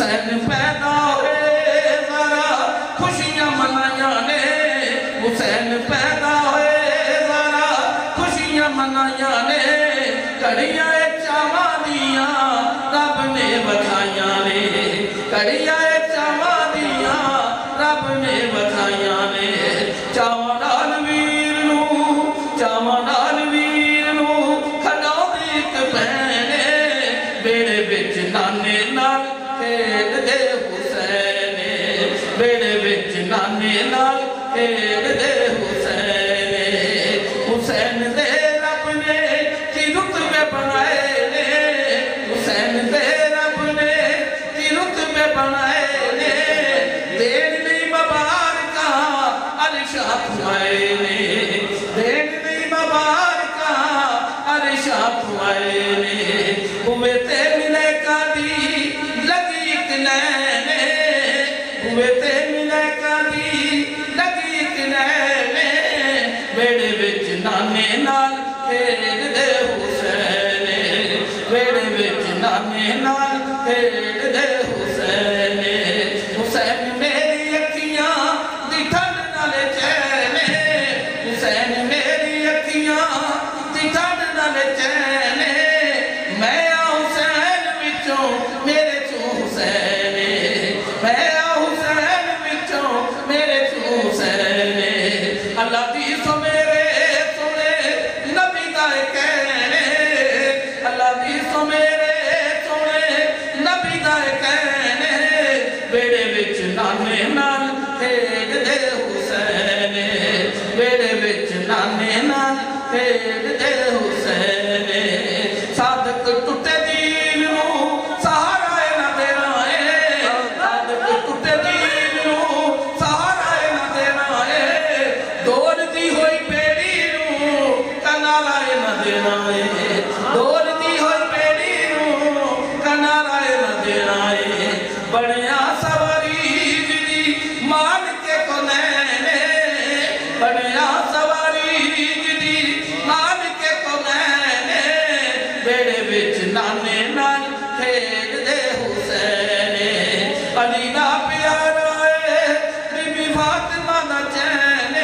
حسین پیدا ہوئے ذرا خوشیاں منائیاں نے حسین پیدا ہوئے ذرا خوشیاں منائیاں نے کڑیاں چاواں دیاں رب نے بکھائیاں نے کڑیاں چاواں دیاں رب نے بکھائیاں نے چاواں نال ویر نو کھڑاؤ ایک بہنے بیڑے بچ نانے نال کھیل دے حسین بیڑے بچ نانے نال کھیل دے حسین حسین دے رب نے کی رتبے بنائے نے حسین دے رب نے کی رتبے بنائے نے دین نہیں مبارکہ عرشہ پھوائے نے دین نہیں مبارکہ عرشہ پھوائے نے ہوئے تے ملے قادی لگی ایک لینے ہوئے تے ملے قادی لگی ایک لینے بیڑے بچ نانے نال کھیل دے حسین بیڑے بچ نانے نال کھیل دے حسین حسین میری اکھیاں دی ٹھنڈ نال چین حسین میری اکھیاں دی ٹھنڈ نال چین میں حسین وچوں میرے چوں حسین میں حسین وچوں میرے چوں حسین اللہ دی سو میرے سونے نبی دا کہنے اللہ دی سو میرے سونے نبی دا کہنے بیڑے وچ نانے نال کھیل دے حسین بیڑے وچ نانے نال کھیل دے حسین صادق ٹوٹے دین نو سہارا نہ دینا صادق ٹوٹے دین نو سہارا نہ دینا دوڑ دی ہوئی پیڑی نو کنارا نہ دینا دوڑ دی ہوئی پیڑی نو کنارا نہ دینا بڑیا سواری جدی مان کے کونے بڑیا سواری جدی مان کے کونے بیڑے بچ نانے نال کھیل دے حسین علی دا پیارا بی بی فاطمہ دا چین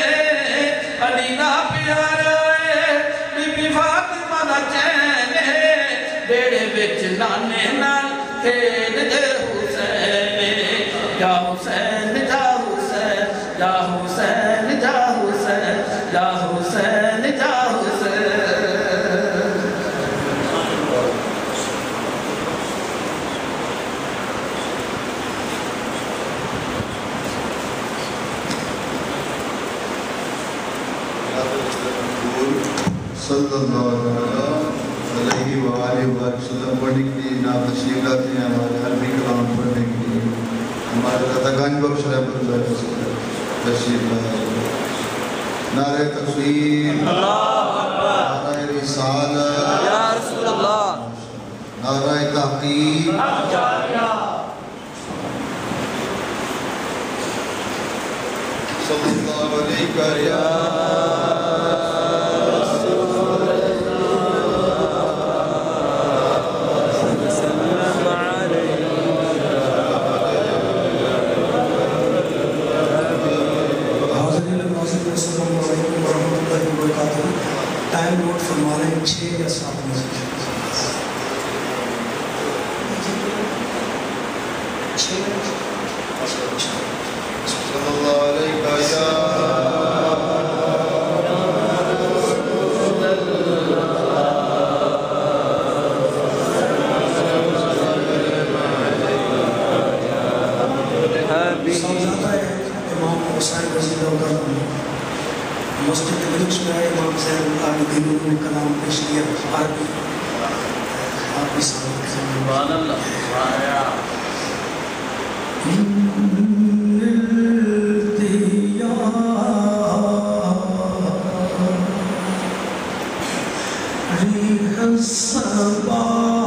علی دا پیارا بی بی فاطمہ دا چین بیڑے بچ نانے نال کھیل دے حسین یا حسین جا حسین یا حسین جا حسین یا حسین جا حسین صلی اللہ علیہ وآلہ وسلم پڑھنے کے لیے نام تشریف لاتے ہیں ہمارے عربی کلام پڑھنے کے لیے ہمارے قطعگان بخش رحمت اللہ تشریف لاتے ہیں نعرہ تکبیر نعرہ رسالت یا رسول اللہ نعرہ تحقیق صلی اللہ علیہ ٹائم نوٹ فرما رہے ہیں 6 یا 7 میں سے 6 صلی اللہ علیہ امام حسین رضی اللہ عنہ مسجد بلوچ میں آئے امام زین العابدین نے کلام پیش کیا عربی آپ بھی سبحان اللہ ریح الصبا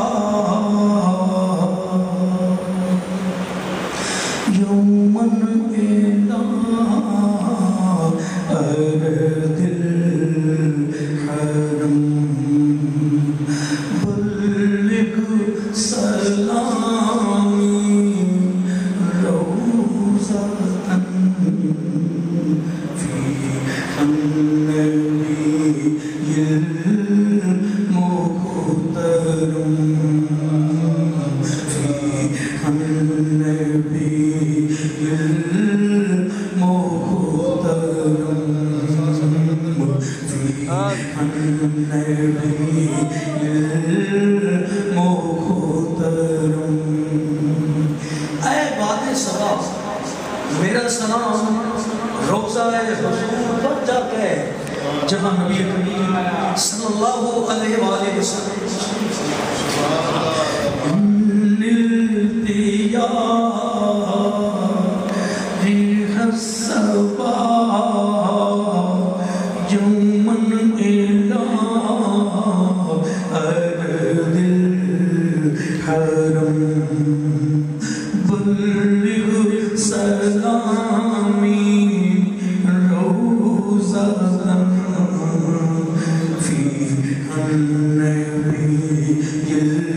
یومن الہ ارد الحرم بلغ سلام میرا سلام روزہ حضور پر جا کے جہاں نبی کریم صلی اللہ علیہ وآلہ وسلم نلتیا ریح الصبا یومن الى ارض الحرم بلغ سلامی روزہ فی النبی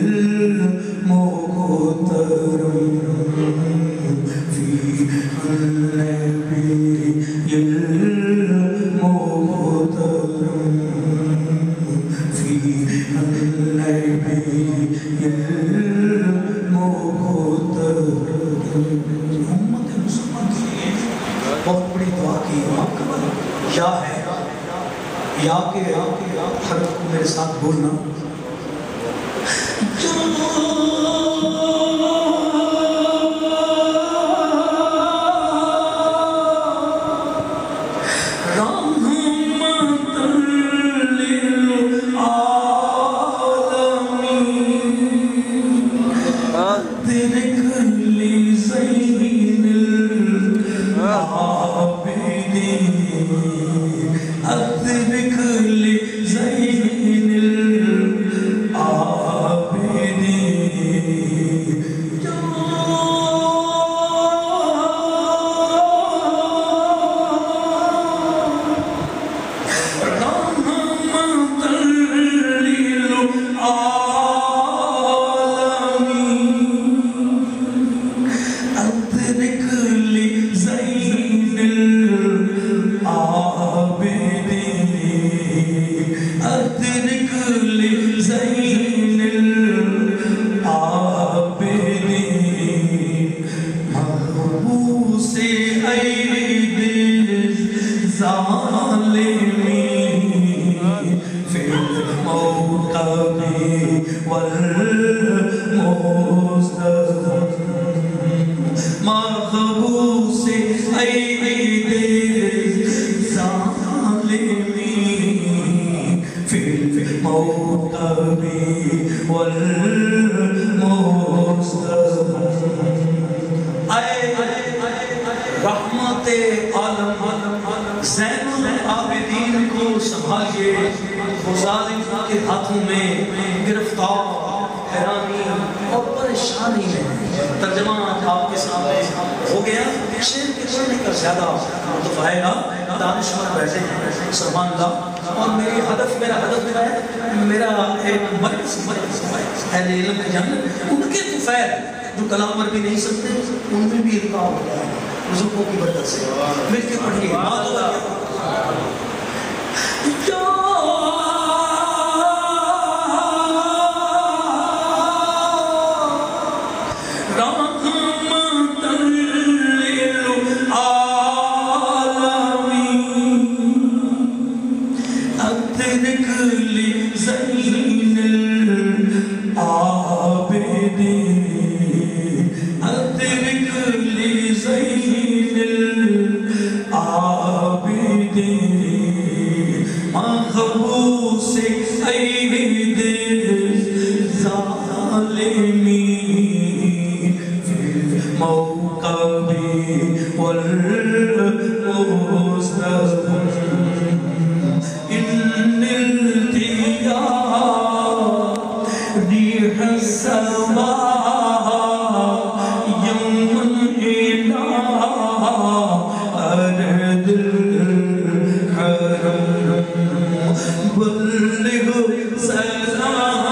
المحترم فی النبی المحترم فی النبی امت مسلمان کے لیے بہت بڑی دعا کی یا ہے یا کہ حرف کو میرے ساتھ بولنا رحمت عالم زین العابدین کو سنبھالیے وہ ظالم کے ہاتھوں میں گرفتار حیرانی اور پریشانی میں ترجمہ آپ کے سامنے ہو گیا شعر کے پڑھنے کا زیادہ متفائلہ دانشور بیٹھے ہیں سبحان اللہ اور میرا ہدف ہے میرا ایک مرکز اہل علم ہے جاننا ان کے طفیل جو کلام پر بھی نہیں سکتے ان میں بھی القاء ہوتا ہے بزرگوں کی برکت سے مل کے پڑھیے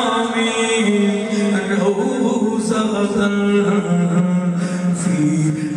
فی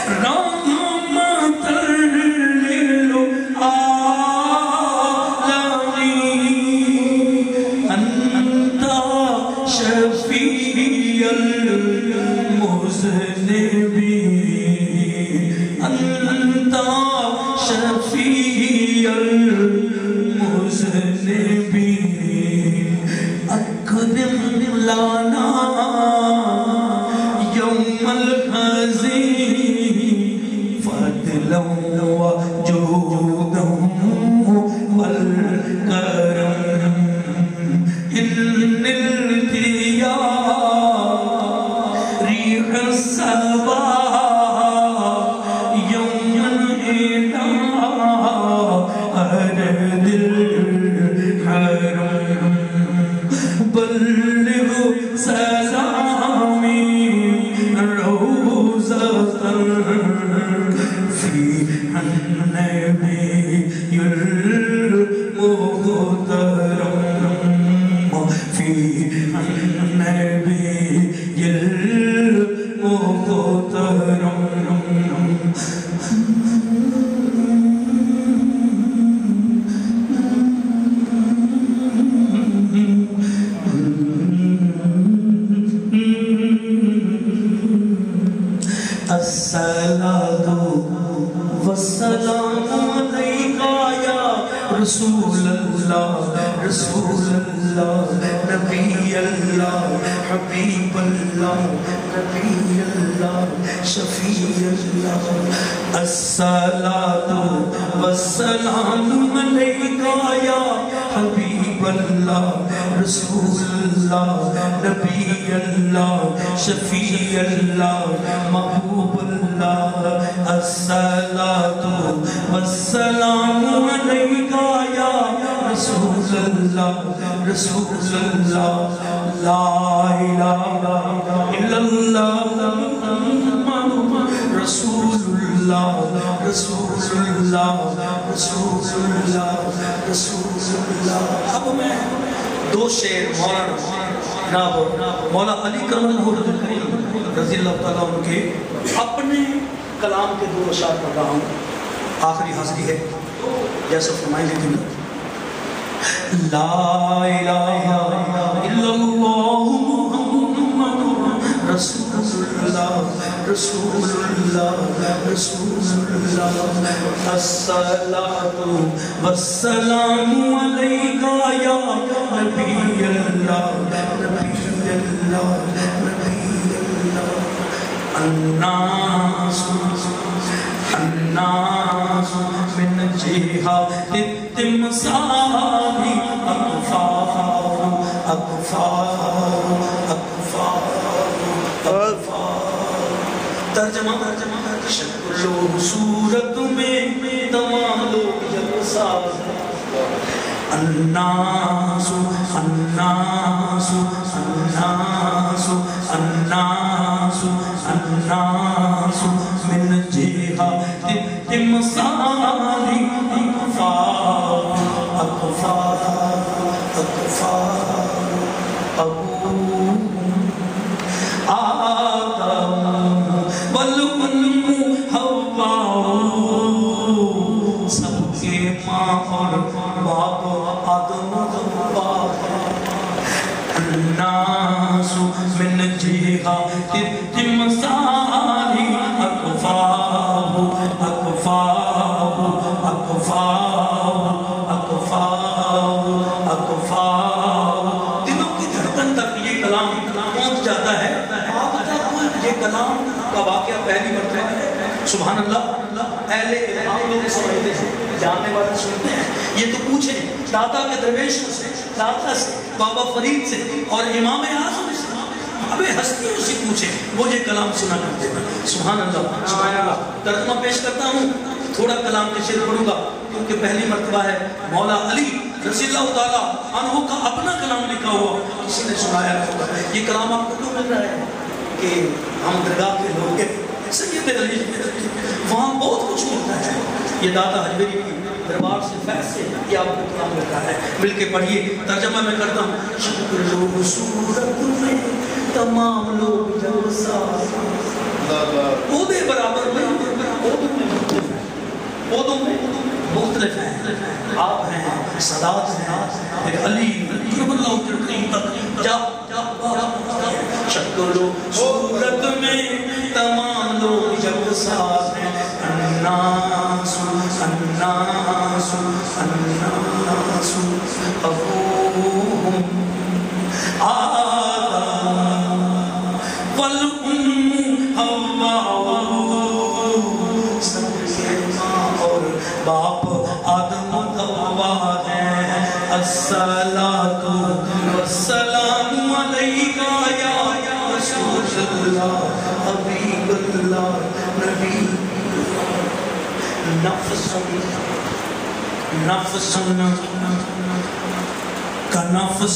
دو شعر مولا علی کرم رضی اللہ تعالیٰ عنہ کے اپنے کلام کے دو اشعار پڑھ رہا ہوں. آخری حاضری ہے جیسا فرمائیں گے کہ لا الہ الا اللہ محمد رسول اللہ رسول اللہ رسول اللہ الصلاۃ والسلام علیکہ یا نبی اللہ نبی اللہ نبی اللہ. الناس الناس من جهة التمثال أكفار أكفار أكفار أكفار. ترجمہ شکل و صورت میں تمام لوگ یکساں. الناس الناس الناس الناس الناس من جهة التمثال أكفار أكفار أكفار. أبو آدم والأم حواء سب کے ماں اور باپ آدم حوا. الناس من جهة التمثال أكفار أكفار أكفار أكفار أكفار. دلوں کی دھڑکن تک یہ کلام پہنچ جاتا ہے. آپ تک یہ کلام کا واقعہ پہلی مرتبہ ہے. سبحان اللہ. اہل علم لوگ سمجھتے ہیں, جاننے والے سنتے ہیں. یہ تو پوچھیں داتا کے درویشوں سے, داتا سے, بابا فرید سے اور امام اعظم سے, ابے ہستیوں سے پوچھیں, وہ یہ کلام سنا کرتے ہیں. سبحان اللہ سبحان اللہ. ترجمہ پیش کرتا ہوں, تھوڑا کلام کے شعر پڑھوں گا کیونکہ پہلی مرتبہ ہے. مولا علی رضی اللہ تعالیٰ عنہ کا اپنا کلام لکھا ہوا کسی نے سنایا ہوگا. یہ کلام آپ کو کیوں مل رہا ہے کہ ہم درگاہ کے لوگ ہیں, سید علی وہاں بہت کچھ ملتا ہے. یہ داتا حجویری کی دربار سے فیض سے یہ آپ کو کلام ملتا ہے. مل کے پڑھیے. ترجمہ میں کرتا ہوں. شکل و صورت میں تمام لوگ جلسہ وہ دے برابر میں عہدوں میں مختلف ہیں. آپ ہیں، سادات ہیں، پھر علی کرم اللہ ترقی تک جا شکل و صورت میں تمام لوگ یکساں ہیں. الناس الناس الناس ابوہم آدم والأم حوا. اور باپ آدم و حوا ہیں. الصلاۃ والسلام علیکہ یا رسول اللہ حبیب اللہ نبی. نفس کنفس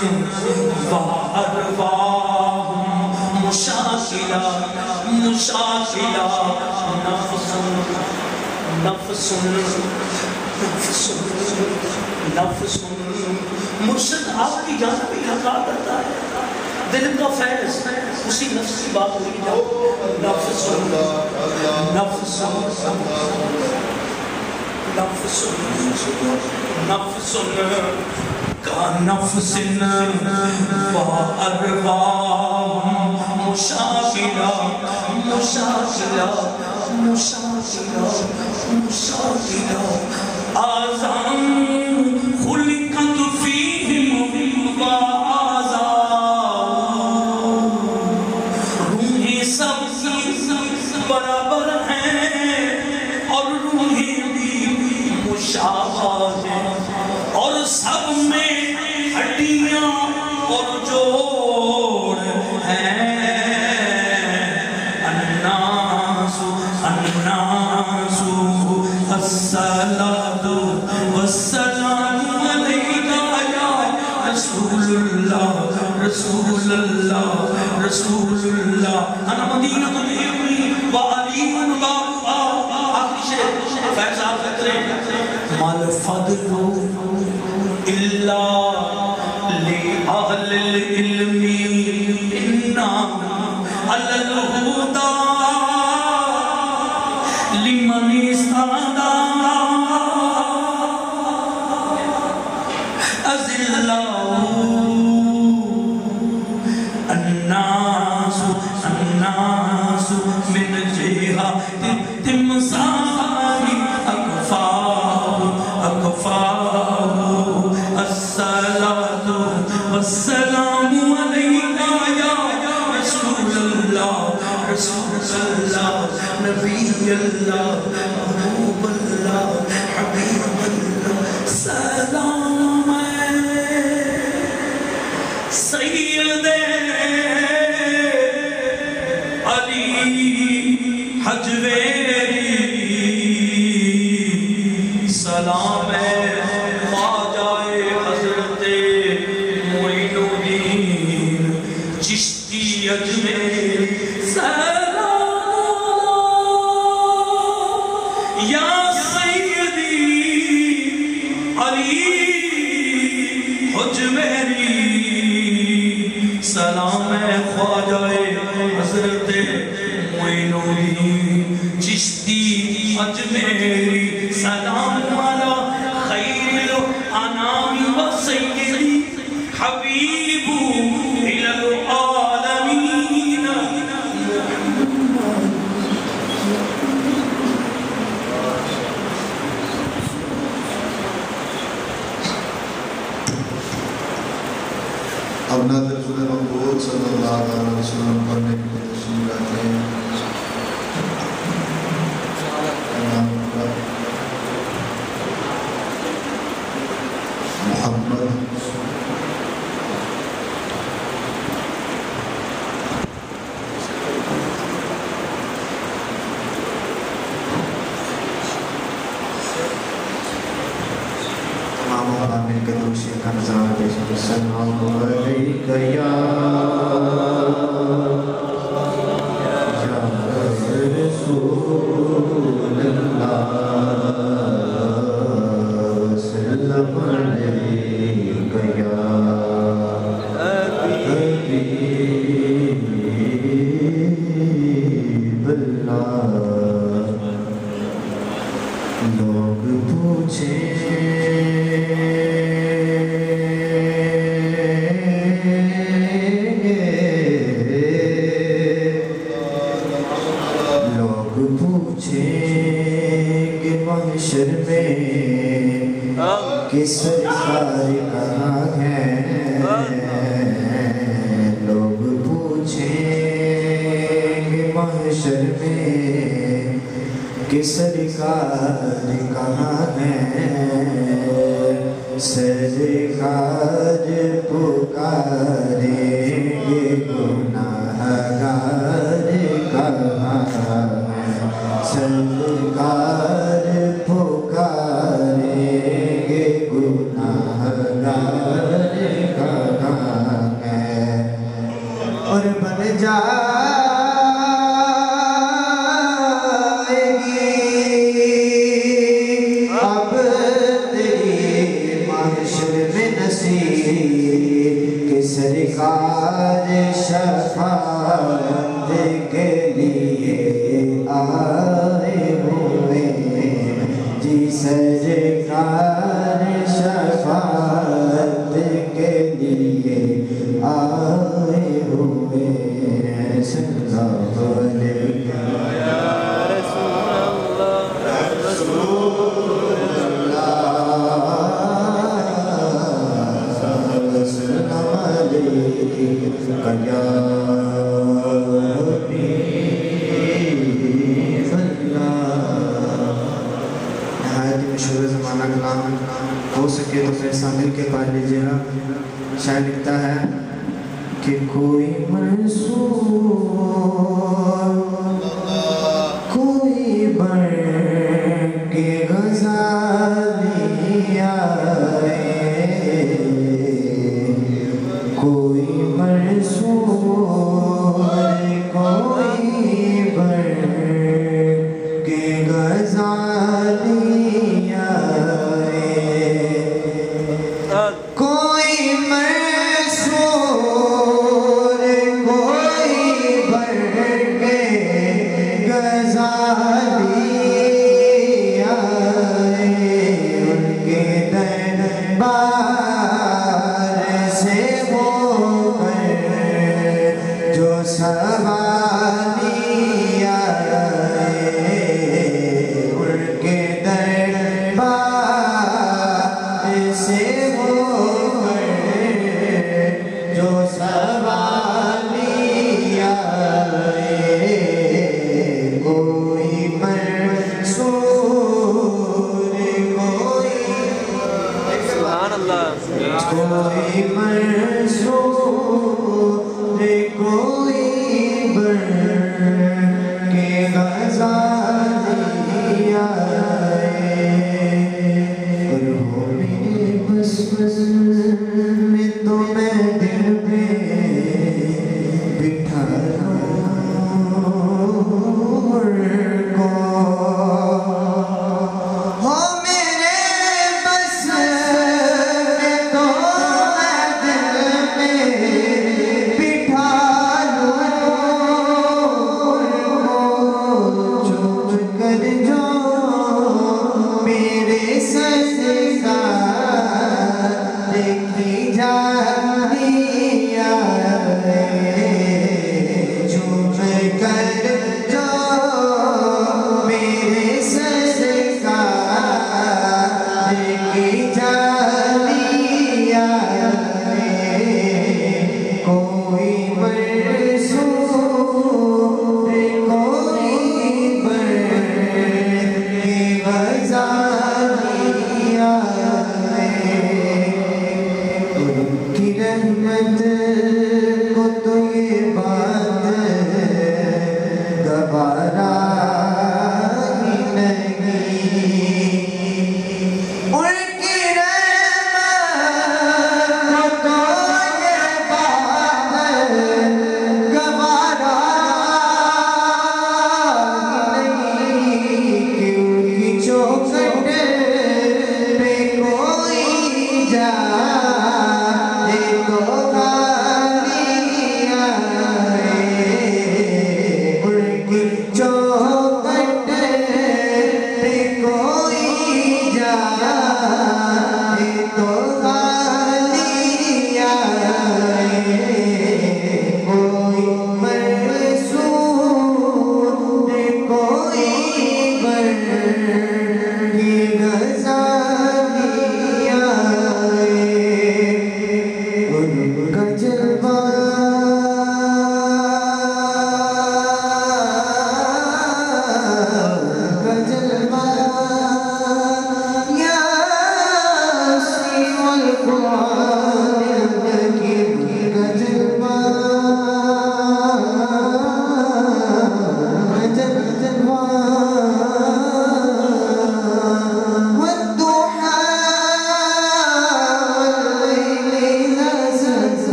وارواح مشاکلہ مشاکلہ. نفس نفس نفس نفس. مرشد آپ کی جانب احاطہ کرتا ہے. دل کا فیض اسی نفس کی بات ہوئی جاؤ. نفس نفس نفس نفس کا نفس وارواح مشاکلہ مشاکلہ مشاکلہ مشاکلہ. آزان خلقت فیہم وآزان. روحیں سب برابر ہیں اور روحیں بھی مشابہ ہیں اور سب میں ہڈیاں اور جوڑ ہیں. الناس الناس الصلاۃ والسلام علیکہ یا رسول اللہ رسول اللہ رسول اللہ. انا مدینہ العلم وعلیم بابها. آخری شعر فیض آپ کریں. مال فضل الا لأہل العلم انا علی الہدی لمن استہدی أذلوا. الناس الناس من جهة التمثال أكفاه أكفاه. الصلاة والسلام عليك يا رسول الله رسول الله نبي الله محبوب الله حبيب الله. سلام سید علی حجویری. سلام خواجہ حضرت معین الدین چشتی اجمیری. سلام یا سیدی علی حجویری. سلام خواجہ حضرت معین الدین چشتی اجمیری. سلام علی خیر الانام و سیدی حبیب الی العالمین. اب ناظر رسول مقبول صلی اللہ علیہ وسلم پڑھنے کی تشریف لاتے ہیں. محمد تمام آمین کے دوشی کا نظارہ پیش ہے. السلام علیکہ یا رسول اللہ. سلام علیکہ یا حبیب پوچھیں گے محشر میں کہ سرکار کہاں ہیں لوگ پوچھیں گے محشر میں کہ سرکار کہاں ہیں سرکار پکاریں گے گناہگار کہاں ہیں سرکار پکاریں گے گناہگار کہاں ہیں اور بن جائے گی اب تیری محشر میں نصیب کہ سرکار شفاعت کے لیے آئے ہوئے جی سرکار شفاعت کے لیے آئے ہوئے صلی اللہ علیہ مشہور زمانہ کلام ہو سکے تو پھر مل کے پڑھ لیجیے گا شاید لکھتا ہے کہ کوئی منصور کوئی بڑھ کے غزالی آئے کوئی منصور کوئی بڑھ کے غزالی کوئی منصور کوئی بڑھ کے غزالی آئے ان کے دربار سے ہو کر جو سوالی آئے ان کے دربار سے ہو جو سوالی آئے کوئی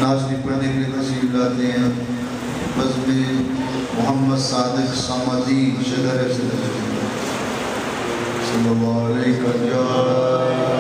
नाज़रीन पढ़ने के लिए तशरीफ लाते हैं बज़्म मोहम्मद सादिक समदी शदर सल्लल्लाहु अलैहि वसल्लम